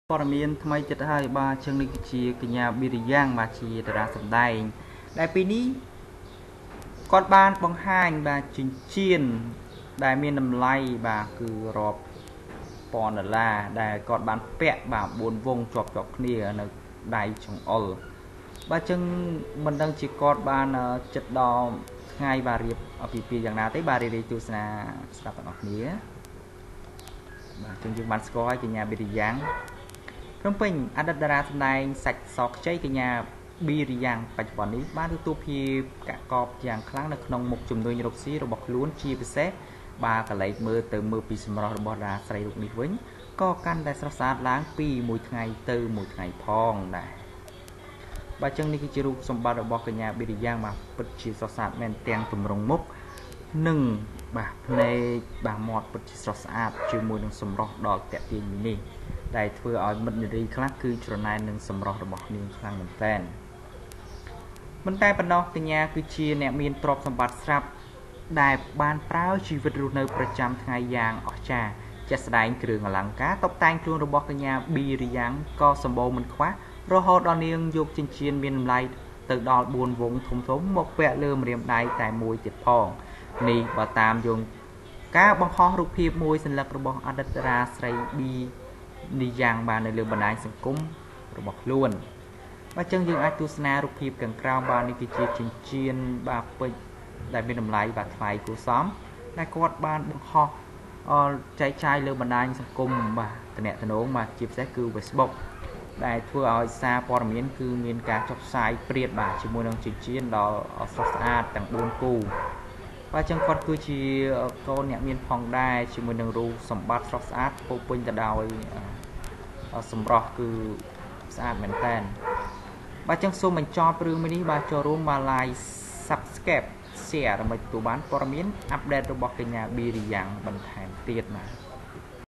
ព័ត៌មានថ្មីចិត្តហើយបាទជើងនេះគឺជាកញ្ញាប៊ីរីយ៉ាងបាទជាតារាសម្ដែងដែលពេលនេះគាត់បានបង្ហាញបាទចិញ្ចៀនដែលមានតម្លៃបាទគឺរាប់ពាន់ដុល្លារដែលគាត់បានពាក់បាទ4វងជាប់គ្នានៅដៃចង្អុលបាទជើងមិនដឹងជាគាត់បានចិត្តដល់ថ្ងៃបាទរៀបពីពីយ៉ាងណាទេបាទរីទស្សនាស្ដាប់បងប្អូនបាទជើងយើងបានស្គាល់ហើយកញ្ញាប៊ីរីយ៉ាងព្រមពេញអតីតតារាសម្ដែងសាច់សខ្ចីកញ្ញាប៊ីរីយ៉ាងបច្ចុប្បន្ននេះបានទទួលភាពកាក់កបយ៉ាងខ្លាំងនៅក្នុងមុខជំនួយរកស៊ីរបស់ខ្លួនជាពិសេសបាទកលែកមើលពីសម្រស់របស់តារាស្រីរូបនេះវិញក៏កាន់តែស្រស់ស្អាតឡើងពីមួយថ្ងៃទៅមួយថ្ងៃផងដែរបាទចឹងនេះគឺជារូបសម្បត្តិរបស់កញ្ញាប៊ីរីយ៉ាងបាទពិតជាស្រស់ស្អាតមែនទាំងទម្រង់មុខនិងបាទភ្នែកបាទមាត់ពិតជាស្រស់ស្អាតជាមួយនឹងសម្រស់ដ៏ទាក់ទាញនេះដែលធ្វើឲ្យមិត្តនារីខ្លះគឺច្រណែននឹងសម្រស់របស់នាងខ្លាំងមែនទែនមិនតែប៉ុណ្ណោះកញ្ញាគឺជាអ្នកមានទ្រព្យសម្បត្តិស្រាប់ដែលបានប្រើជីវិតរស់នៅប្រចាំថ្ងៃយ៉ាងអស្ចារ្យជាក់ស្ដែងគ្រឿងអលង្ការតុបតែងខ្លួនរបស់កញ្ញាប៊ីរីយ៉ាងក៏សម្បូរមិនខ្វះរហូតដល់នាងយកចិញ្ចៀនមានតម្លៃទៅដល់4វងធំមកពាក់លើម្រាមដៃតែមួយទៀតផងនេះបើតាមយោងការបង្ហោះរូបភាពមួយសន្លឹករបស់អតីតតារាស្រីប៊ីនេះយ៉ាងបាននៅលើបណ្ដាញសង្គមរបស់ខ្លួនបាទចឹងយើងអាចទស្សនារូបភាពខាងក្រោមបាទនេះគឺជាចិញ្ចៀនបាទពេជ្រដែលមានតម្លៃបាទថ្លៃគួរសមដែលគាត់បានបង្ហោះចែកចាយលើបណ្ដាញសង្គមបាទតំណែងបាទជាពិសេសគឺ Facebook ដែលធ្វើឲ្យសារព័ត៌មានគឺមានការចុះផ្សាយព្រាតបាទជាមួយនឹងចិញ្ចៀនដល់ស្រស់ស្អាតទាំង4គូបាទចឹងគាត់គឺជាកូនអ្នកមានផងដែរជាមួយនឹងរូបសម្បត្តិស្រស់ស្អាតពោពេញទៅដោយសម្រស់គឺស្អាតមែនតើបាទចឹងសូមបញ្ចប់រឿងមួយនេះបាទចូលរួមមក like subscribe share ដើម្បីទទួលបានព័ត៌មានអាប់ដេតរបស់កញ្ញាប៊ីរីយ៉ាងបន្ថែមទៀតបាទ